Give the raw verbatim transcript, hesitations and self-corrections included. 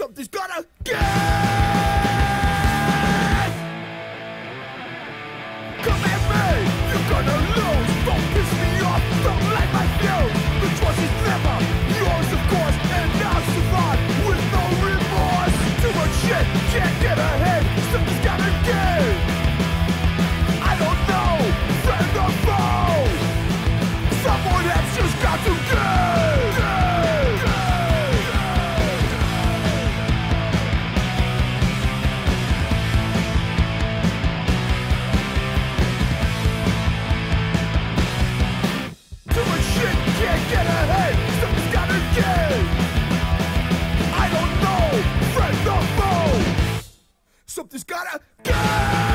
Something's gotta give. Come at me, you're gonna lose. Don't piss me off, don't light my fuse. The choice is never yours, of course, and I'll survive with no remorse. Too much shit, can't get ahead. Something's gotta give. I don't know, friend or foe. Someone has just got to give. Too much shit, can't get ahead. Something's gotta give. I don't know, friend or foe. Something's gotta give.